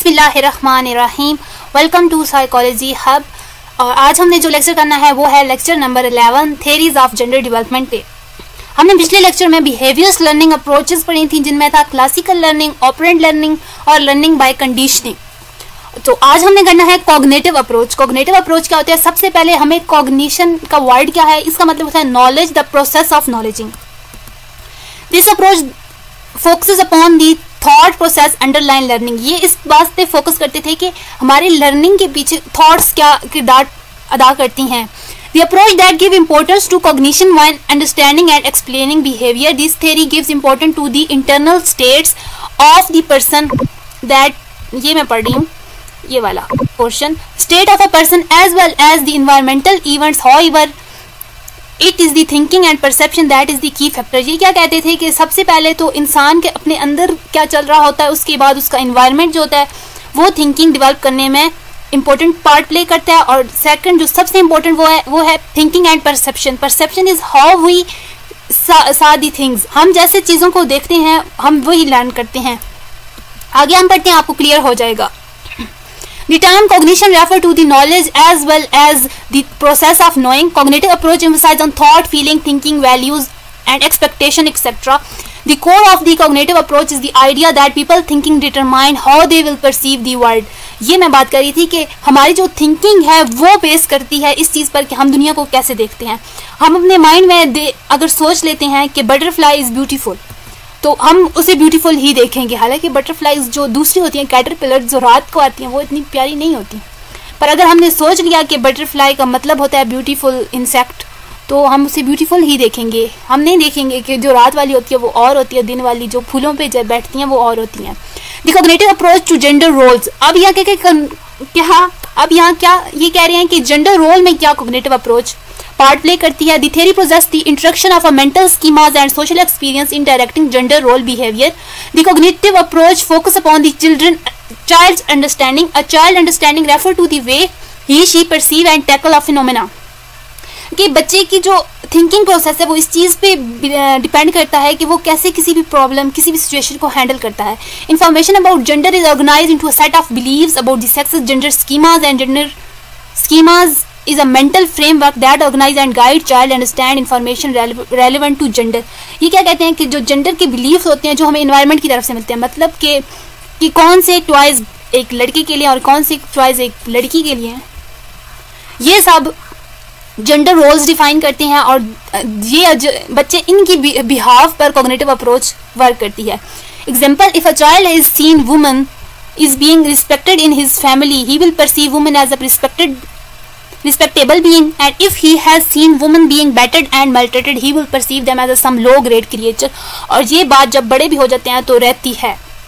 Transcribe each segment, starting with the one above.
बिस्मिल्लाहिर्रहमानिर्रहीम। Welcome to psychology hub. और आज हमने जो लेक्चर करना है वो है lecture number 11 theories of gender development पे। हमने पिछले लेक्चर में बिहेवियर्स लर्निंग अप्रोचेस पढ़ी थी, जिनमें था क्लासिकल लर्निंग, ऑपरेंट लर्निंग और लर्निंग बाय कंडीशनिंग। तो आज हमने करना है कॉग्निटिव अप्रोच। कॉग्निटिव अप्रोच क्या होता है? सबसे पहले हमें कॉग्निशन का वर्ड क्या है, इसका मतलब होता है knowledge, the process of knowledging. This approach focuses upon the thought process underline learning. ये इस बात पे फोकस करते थे कि हमारी लर्निंग के पीछे थॉट्स क्या किरदार अदा करती हैं। The approach that gives importance to cognition when understanding and explaining behavior. This theory gives importance to the internal states of the person that, ये मैं पढ़ रही हूँ ये वाला portion, state of a person as well as the environmental events. However, it is the thinking and perception that is the key factor. ये क्या कहते थे कि सबसे पहले तो इंसान के अपने अंदर क्या चल रहा होता है, उसके बाद उसका environment जो होता है वो थिंकिंग डेवलप करने में इंपॉर्टेंट पार्ट प्ले करता है। और सेकंड जो सबसे इंपॉर्टेंट वो है thinking and perception. Perception is how we saw the things. हम जैसे चीज़ों को देखते हैं हम वही लर्न करते हैं। आगे हम पढ़ते हैं, आपको क्लियर हो जाएगा। The term cognition refer to the knowledge as well as the process of knowing. Cognitive approach emphasizes on thought, feeling, thinking, values and expectation, etc. The core of the cognitive approach is the idea that people thinking determine how they will perceive the world. ये मैं बात कर रही थी कि हमारी जो thinking है वो बेस करती है इस चीज़ पर कि हम दुनिया को कैसे देखते हैं। हम अपने माइंड में अगर सोच लेते हैं कि बटरफ्लाई इज़ ब्यूटीफुल तो हम उसे ब्यूटीफुल ही देखेंगे। हालांकि बटरफ्लाईज जो दूसरी होती हैं, कैटरपिलर जो रात को आती हैं, वो इतनी प्यारी नहीं होती। पर अगर हमने सोच लिया कि बटरफ्लाई का मतलब होता है ब्यूटीफुल इंसेक्ट, तो हम उसे ब्यूटीफुल ही देखेंगे। हम नहीं देखेंगे कि जो रात वाली होती है वो और होती है, दिन वाली जो फूलों पे जब बैठती हैं वो और होती हैं। The cognitive approach to gender roles. अब यहाँ क्या ये कह रहे हैं कि जेंडर रोल में क्या कॉग्निटिव अप्रोच पार्ट प्ले करती है। The theory process the introduction of a mental schemas and social experience in directing gender role behaviour. The cognitive approach focus upon the child's understanding. A child understanding refer to the way he she perceive and tackle of phenomena. कि बच्चे की जो thinking process है वो इस चीज़ पे depend करता है कि वो कैसे किसी भी प्रॉब्लम, किसी भी सिचुएशन को हैंडल करता है। Information about gender is organised into a set of beliefs about the sexes, gender schemas and gender schemas is a mental framework that organize and guide child understand information relevant to gender. ये क्या कहते हैं कि जो gender के belief होते हैं जो हमें इन्वायरमेंट की तरफ से मिलते हैं, मतलब कि कौन से टॉयज एक लड़के के लिए और कौन से टॉयज एक लड़की के लिए हैं, ये सब जेंडर रोल्स डिफाइन करते हैं। और ये बच्चे इनकी बिहाफ पर कॉग्निटिव अप्रोच वर्क करती है। Example, if a child is seen woman is being respected in his family, he will perceive woman as a respectable being, and if he has seen women being battered and maltreated, he will perceive them as some low grade creature. और ये बात जब बड़े भी हो जाते हैं तो रहती है।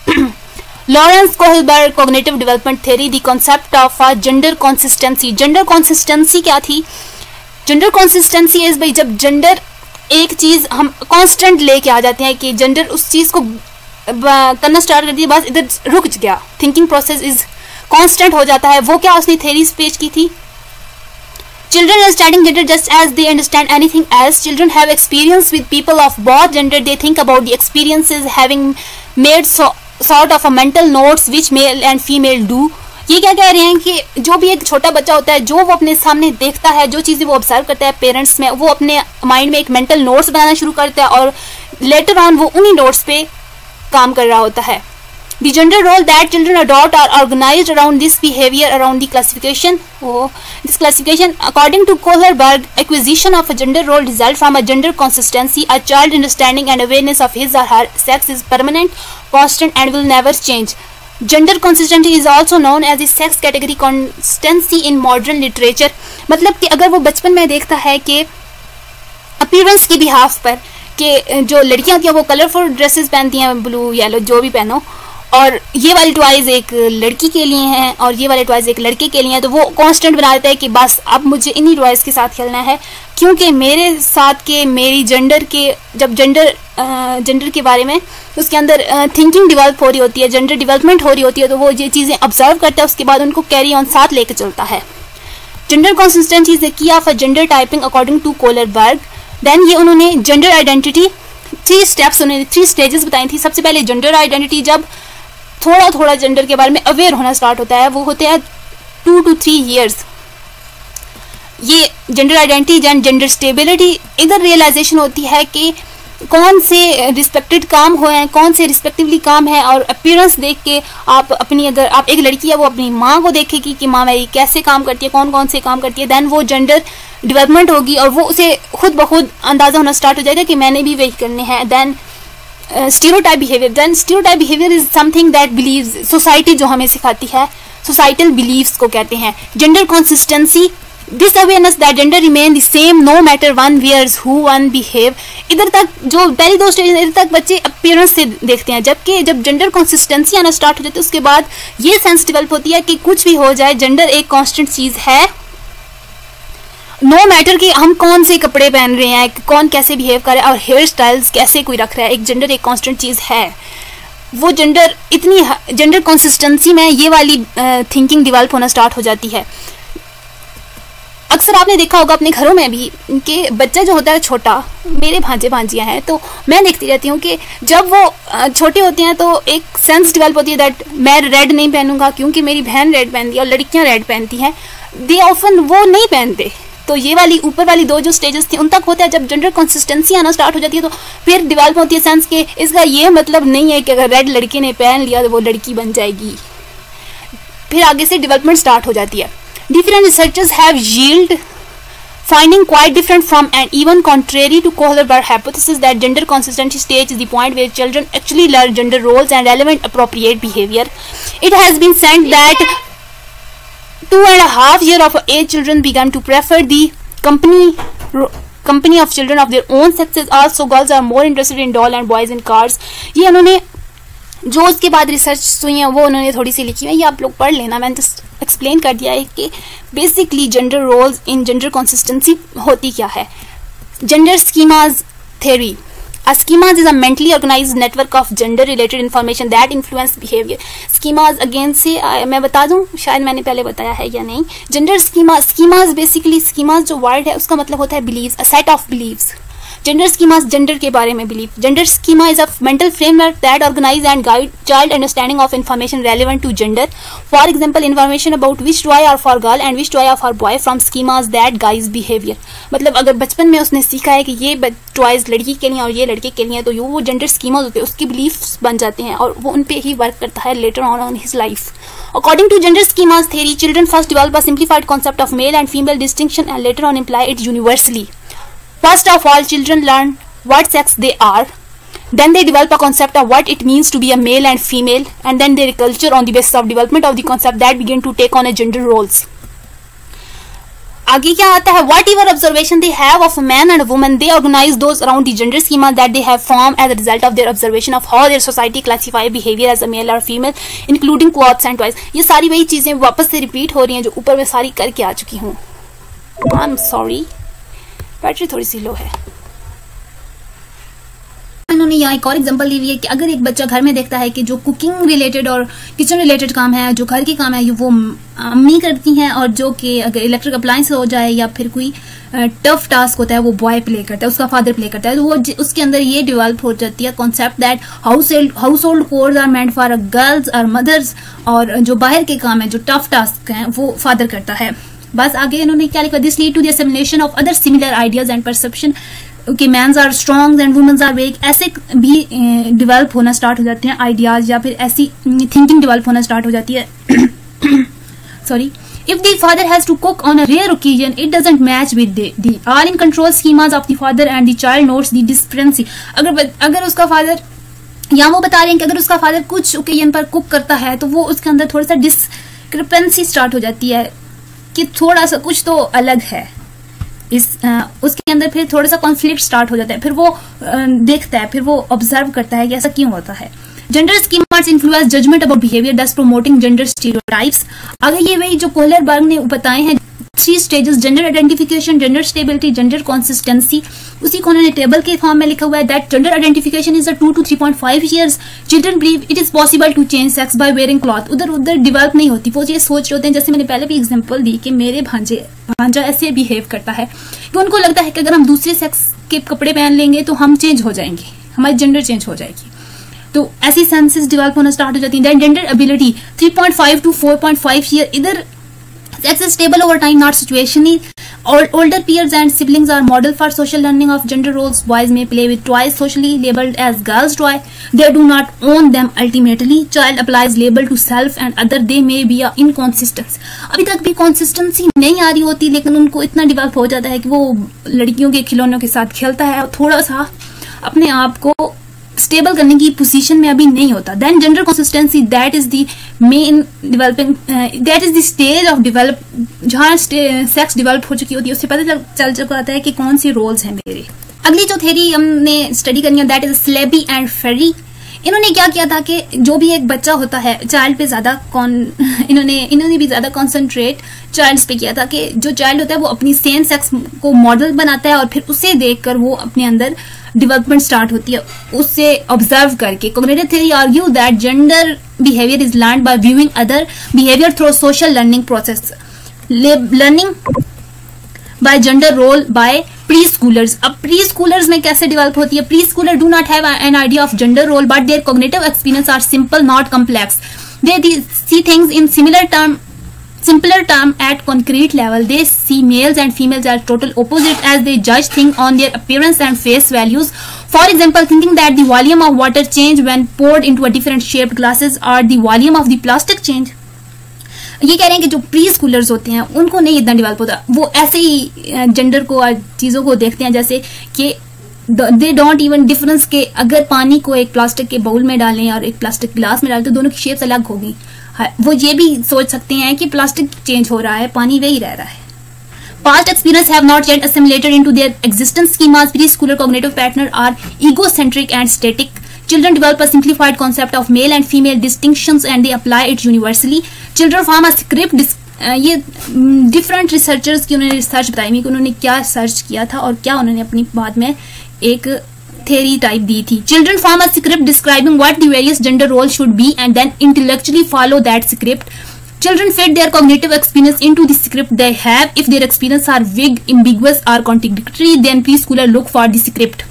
Lawrence Kohlberg cognitive development theory, the concept of a gender consistency. Gender consistency क्या थी? जेंडर कंसिस्टेंसी इज भाई जब जेंडर एक चीज हम कांस्टेंट लेके आ जाते हैं कि जेंडर उस चीज को करना स्टार्ट कर दिया, बस इधर रुक गया, थिंकिंग प्रोसेस इज कांस्टेंट हो जाता है। वो क्या उसने थ्योरीज पेश की थी? Children understanding gender just as they understand anything else. Children have experience with people of both gender. They think about the experiences having made sort of a mental notes which male and female do. ये क्या कह रहे हैं कि जो भी एक छोटा बच्चा होता है, जो वो अपने सामने देखता है, जो चीज़ें वो ऑब्जर्व करता है पेरेंट्स में, वो अपने माइंड में एक मेंटल नोट्स बनाना शुरू करता है और लेटर ऑन वो उन्हीं नोट्स पे काम कर रहा होता है। The gender role that children adopt are organized around this behavior, around the classification. This classification, according to Kohlberg, acquisition of a gender role result from a gender consistency. A child understanding and awareness of his or her sex is permanent, constant, and will never change. Gender consistency is also known as the sex category constancy in modern literature. मतलब कि अगर वो बचपन में देखता है कि appearance की बिहाफ पर कि जो लड़कियां होती हैं वो कलरफुल ड्रेसेस पहनती हैं, ब्लू येलो जो भी पहनो, और ये वाली टॉयज एक लड़की के लिए हैं और ये वाले टॉयज एक लड़के के लिए हैं, तो वो कांस्टेंट बना देता है कि बस अब मुझे इन्हीं टॉयज के साथ खेलना है, क्योंकि मेरे साथ के मेरी जेंडर के जब जेंडर के बारे में उसके अंदर थिंकिंग डेवलप हो रही होती है, जेंडर डेवलपमेंट हो रही होती है, तो वो ये चीज़ें ऑब्जर्व करता है, उसके बाद उनको कैरी ऑन साथ लेके चलता है। Gender consistency is the key of a gender typing according to Kohlberg. Then ये उन्होंने जेंडर आइडेंटिटी 3 स्टेप्स, उन्होंने 3 स्टेजेस बताई थी। सबसे पहले जेंडर आइडेंटिटी, जब थोड़ा थोड़ा जेंडर के बारे में अवेयर होना स्टार्ट होता है, वो होते हैं 2 to 3 years। ये gender identity and gender stability, इधर रियलाइजेशन होती है कि कौन से रिस्पेक्टेड काम हुए हैं, कौन से रिस्पेक्टिवली काम है, और अपीयरेंस देख के आप अपनी, अगर आप एक लड़की है वो अपनी माँ को देखेगी कि माँ मेरी कैसे काम करती है, कौन कौन से काम करती है, देन वो जेंडर डेवलपमेंट होगी और वो उसे खुद ब खुद अंदाजा होना स्टार्ट हो जाएगा कि मैंने भी वही करने हैं। Then stereotype behaviour, then stereotype behaviour is something that beliefs, society जो हमें सिखाती है, सोसाइटल बिलीव्स को कहते हैं। Gender consistency, this awareness that gender remain the same no matter one wears who one behave. इधर तक जो पहली 2 स्टेज, इधर तक बच्चे अपीयरेंस से देखते हैं, जबकि जब जेंडर कंसिस्टेंसी आना स्टार्ट हो जाती है उसके बाद ये सेंस डेवलप होती है कि कुछ भी हो जाए जेंडर एक कांस्टेंट चीज है, नो मैटर कि हम कौन से कपड़े पहन रहे हैं, कौन कैसे बिहेव कर रहा है और हेयर स्टाइल्स कैसे कोई रख रहा है, एक जेंडर एक कांस्टेंट चीज है। वो जेंडर इतनी जेंडर कंसिस्टेंसी में ये वाली थिंकिंग डेवलप होना स्टार्ट हो जाती है। अक्सर आपने देखा होगा अपने घरों में भी कि बच्चा जो होता है छोटा, मेरे भांजे भांजियां हैं तो मैं देखती रहती हूँ कि जब वो छोटे होते हैं तो एक सेंस डेवलप होती है दैट मैं रेड नहीं पहनूंगा क्योंकि मेरी बहन रेड पहनती है और लड़कियां रेड पहनती हैं, दे ऑफन वो नहीं पहनते। तो ये वाली ऊपर वाली 2 जो स्टेजेस थी उन तक होता है, जब जेंडर कंसिस्टेंसी आना स्टार्ट हो जाती है तो फिर डेवलप होती है सेंस के इसका ये मतलब नहीं है कि अगर रेड लड़के ने पहन लिया तो वो लड़की बन जाएगी। फिर आगे से डेवलपमेंट स्टार्ट हो जाती है। Different researchers have yielded finding quite different from and even contrary to Kohler-Barr hypothesis that gender consistency stage is the point where children actually learn gender roles and relevant appropriate behavior. It has been said that 2.5 years of age children began to prefer the company of children of their own sexes. Also, girls are more interested in doll and boys in cars. ये उन्होंने जो उसके बाद research हुई है वो उन्होंने थोड़ी सी लिखी है, ये आप लोग पढ़ लेना, मैंने जस्ट एक्सप्लेन कर दिया है कि basically gender roles in gender consistency होती क्या है। Gender schemas theory, A schemas is a mentally organized network of gender related information that influence behavior. Schemas again से मैं बता दूं, शायद मैंने पहले बताया है या नहीं। Gender schemas basically schemas जो word है उसका मतलब होता है beliefs, a set of beliefs. Gender schemas gender के बारे में belief. Gender schema is a mental framework that organize and guide child understanding of information relevant to gender. For example, information about which toy are for girl and which toy are for boy from schemas that guides behavior. मतलब अगर बचपन में उसने सीखा है कि ये toys लड़की के लिए और ये लड़के के लिए, तो वो जेंडर स्कीमाज होते हैं, उसके बिलीफ्स बन जाते हैं और वो उन पे ही वर्क करता है later on his life. According to gender schemas theory, children first develop a simplified concept of male and female distinction and later on imply it universally. First of all, children learn what sex they are. Then they develop a concept of what it means to be a male and female, and then their culture on the basis of development of the concept that begin to take on a gender roles. आगे क्या आता है? Whatever observation they have of a man and a woman, they organize those around the gender schema that they have formed as a result of their observation of how their society classify behavior as a male or female, including clothes and toys. ये सारी वही चीजें वापस से repeat हो रही हैं जो ऊपर मैं सारी करके आ चुकी हूँ. I'm sorry, बैटरी थोड़ी सी लो है. इन्होंने यहाँ एक और एग्जांपल दी हुई है कि अगर एक बच्चा घर में देखता है कि जो कुकिंग रिलेटेड और किचन रिलेटेड काम है, जो घर के काम है, वो अम्मी करती हैं, और जो कि अगर इलेक्ट्रिक अप्लायंस हो जाए या फिर कोई टफ टास्क होता है वो बॉय प्ले करता है, उसका फादर प्ले करता है, तो वो उसके अंदर ये डेवलप हो जाती है concept that household chores are meant for girls और मदर्स, और जो बाहर के काम है, जो टफ टास्क हैं, वो फादर करता है. बस आगे इन्होंने क्या लिखा? This lead to the assimilation of other similar ideas and perception कि mens are strong and womens are weak, ऐसे भी डेवलप होना स्टार्ट हो जाते हैं आइडियाज, या फिर ऐसी थिंकिंग डेवलप होना स्टार्ट हो जाती है. Sorry. If the father has to cook on a rare occasion, it doesn't match with the all in control schemas of the father, and the child notes the discrepancy. अगर उसका father, या वो बता रहे हैं कि अगर उसका फादर कुछ ओकेजन पर कुक करता है तो वो उसके अंदर थोड़ा सा डिस्क्रिपेंसी स्टार्ट हो जाती है कि थोड़ा सा कुछ तो अलग है. उसके अंदर फिर थोड़ा सा कॉन्फ्लिक्ट स्टार्ट हो जाता है. फिर वो देखता है, फिर वो ऑब्जर्व करता है कि ऐसा क्यों होता है. Gender schemas influence judgement about behaviour, thus promoting gender stereotypes. अगर ये वही जो कोहलर-बर्ग ने बताए हैं 3 stages, gender identification, gender stability, gender consistency, उसी को उन्होंने टेबल के फॉर्म में लिखा हुआ है. That gender identification is 2 to 3.5 years. Children believe it is possible to change sex by wearing cloth. उधर डेवलप नहीं होती, वो ये सोच रहे होते हैं, जैसे मैंने पहले भी एग्जांपल दी कि मेरे भांजा ऐसे बिहेव करता है कि उनको लगता है कि अगर हम दूसरे सेक्स के कपड़े पहन लेंगे तो हम चेंज हो जाएंगे, हमारी जेंडर चेंज हो जाएगी. तो ऐसी सेंसेस डेवलप होना स्टार्ट हो जाती है। Then gender ability 3.5 to 4.5 year, इधर sex is stable over time, not situationally. Older peers and siblings are model for social learning of gender roles. Boys may play with toys socially labeled as girls' toy. They do not own them ultimately. Child applies label to self and other. They may be a inconsistent. अभी तक भी consistency नहीं आ रही होती, लेकिन उनको इतना develop हो जाता है कि वो लड़कियों के खिलौनों के साथ खेलता है और थोड़ा सा अपने आप को स्टेबल करने की पोजीशन में अभी नहीं होता। Then gender consistency, that is the main developing, that is the stage of develop, जहां सेक्स डेवलप हो चुकी होती है, उससे पता चल चुका होता है कि कौन सी रोल्स हैं मेरे। अगली जो थ्योरी हमने स्टडी करनी है that is Slaby and Frey. इन्होंने क्या किया था कि जो भी एक बच्चा होता है चाइल्ड पे ज्यादा इन्होंने भी ज्यादा कॉन्सेंट्रेट चाइल्ड पे किया था कि जो चाइल्ड होता है वो अपनी सेम सेक्स को मॉडल बनाता है और फिर उसे देखकर वो अपने अंदर डेवलपमेंट स्टार्ट होती है, उससे ऑब्जर्व करके। Cognitive theory argue that gender behaviour is learned by viewing other behaviour through social learning process. Learning by gender role by preschoolers. अब प्री स्कूलर्स में कैसे डेवलप होती है? Preschooler do not have an idea of gender role but their cognitive experience are simple not complex. They see things in simpler term at concrete level. They see males and females as total opposites as they judge things on their appearance and face values. For example, thinking that the volume of water change when poured into a different shaped glasses or the volume of the plastic change. ये कह रहे हैं कि जो pre schoolers होते हैं उनको नहीं इतना डेवलप होता, वो ऐसे ही जेंडर को और चीजों को देखते हैं जैसे कि दे डोंट इवन डिफरेंस के अगर पानी को एक प्लास्टिक के बाउल में डालें और एक प्लास्टिक गिलास में डालें तो दोनों की शेप्स अलग होगी। वो ये भी सोच सकते हैं कि प्लास्टिक चेंज हो रहा है, पानी वही रह रहा है। Past experience have not yet assimilated into their existence schemas. Preschooler cognitive patterns are egocentric and static. Children develop a simplified concept of male and female distinctions and they apply it universally. Children form a script. ये different researchers की उन्होंने research बताई कि उन्होंने क्या search किया था और क्या उन्होंने अपनी बाद में एक थ्योरी टाइप दी थी। Children form a script describing what the various gender role should be and then intellectually follow that script. Children fit their cognitive experience into the script they have. If their experience are vague, ambiguous or contradictory, then preschooler look for the script.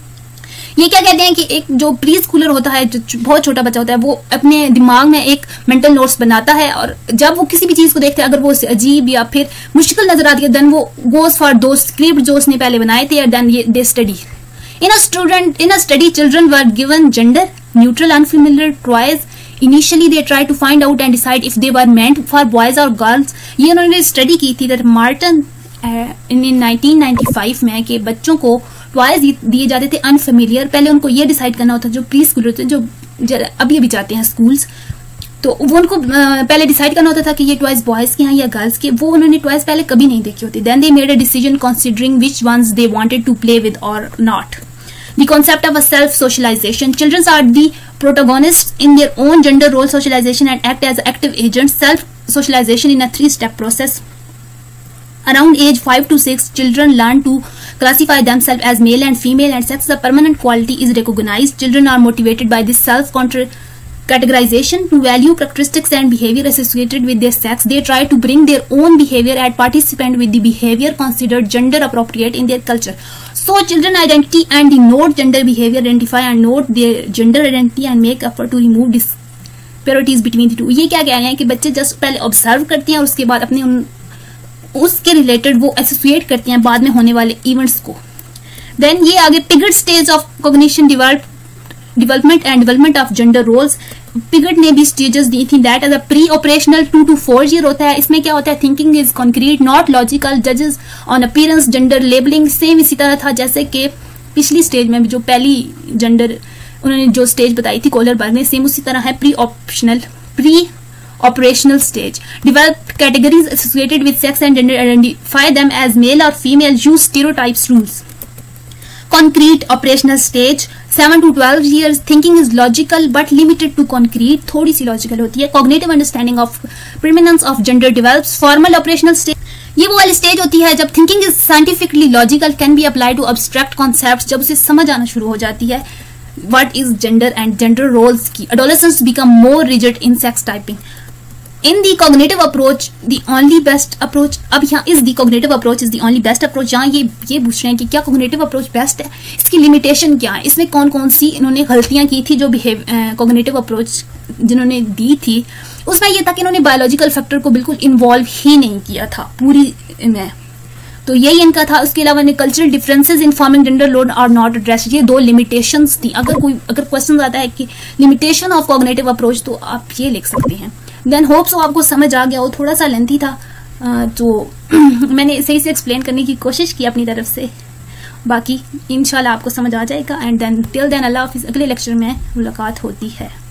ये क्या कहते हैं कि एक जो pre Schuler होता है, जो बहुत छोटा बच्चा होता है, वो अपने दिमाग में एक मेंटल नोट्स बनाता है और जब वो किसी भी चीज को देखते हैं अगर वो उसे अजीब या फिर मुश्किल नजर आती है देन वो गोज फॉर दो स्क्रिप्ट जो उसने पहले बनाए थे and then they study. In a study, children were given gender neutral unfamiliar toys. Initially, they tried to find out and decide if they were meant for boys or girls. ये उन्होंने study की थी that Marton इन 1995 में कि बच्चों को toys दिए जाते थे अनफेमिलियर। पहले उनको ये डिसाइड करना होता जो प्री स्कूल होते हैं जो अभी अभी जाते हैं स्कूल्स, तो वो उनको पहले डिसाइड करना होता था कि ये टॉयज बॉयज के हैं या गर्ल्स के। वो उन्होंने टॉयज पहले कभी नहीं देखी होती। Then they made a decision considering which ones they wanted to play with और not. The concept of a self-socialization. Children are the protagonists in their own gender role socialization and act as active agents. Self-socialization in a 3-step process. Around age 5 to 6, children learn to classify themselves as male and female and sex. The permanent quality is recognized. Children are motivated by this self-categorization to value characteristics and behavior associated with their sex. They try to bring their own behavior and participate with the behavior considered gender appropriate in their culture. So children identity and the note gender behavior identify and note their gender identity and make effort to remove disparities between the two. ये क्या कह रहे हैं कि बच्चे just पहले observe करते हैं और उसके बाद अपने उसके रिलेटेड वो एसोसिएट करते हैं बाद में होने वाले इवेंट्स को। देन ये आगे Piaget stage of cognition development and development of gender roles. Piaget ने भी स्टेजेस दी थी that as a preoperational 2 to 4 year होता है। इसमें क्या होता है thinking is concrete not logical, जजेस on appearance, gender labelling same इसी तरह था जैसे कि पिछली स्टेज में जो पहली जेंडर उन्होंने जो स्टेज बताई थी कोलरबर्ग ने, सेम उसी तरह है preoperational stage. Develop categories associated with sex and gender, identify them as male और female, use stereotypes rules. Concrete operational stage 7 to 12 years. Thinking is logical but limited to concrete. थोड़ी सी logical होती है। Cognitive understanding of preeminence of gender develops. Formal operational stage. ये वो वाली stage होती है जब thinking is scientifically logical can be applied to abstract concepts. जब उसे समझ आना शुरू हो जाती है what is gender and gender roles की। Adolescents become more rigid in sex typing. In the cognitive approach the only best approach, अब यहाँ इस the cognitive approach is the only best approach, यहाँ ये पूछ रहे हैं कि क्या कॉग्निटिव अप्रोच बेस्ट है, इसकी लिमिटेशन क्या है, इसमें कौन कौन सी इन्होंने गलतियां की थी जो कॉग्निटिव अप्रोच जिन्होंने दी थी, उसमें यह था कि इन्होंने बायोलॉजिकल फैक्टर को बिल्कुल इन्वॉल्व ही नहीं किया था पूरी में, तो यही इनका था। उसके अलावा cultural differences in forming gender role are not addressed, ये 2 लिमिटेशंस थी। अगर क्वेश्चन आता है कि लिमिटेशन ऑफ कॉग्निटिव अप्रोच तो आप ये लिख सकते हैं। देन होप सो आपको समझ आ गया हो, थोड़ा सा लेंथी था तो मैंने सही से एक्सप्लेन करने की कोशिश की अपनी तरफ से, बाकी इंशाल्लाह आपको समझ आ जाएगा। एंड देन टिल देन अल्लाह हाफिज़, अगले लेक्चर में मुलाकात होती है।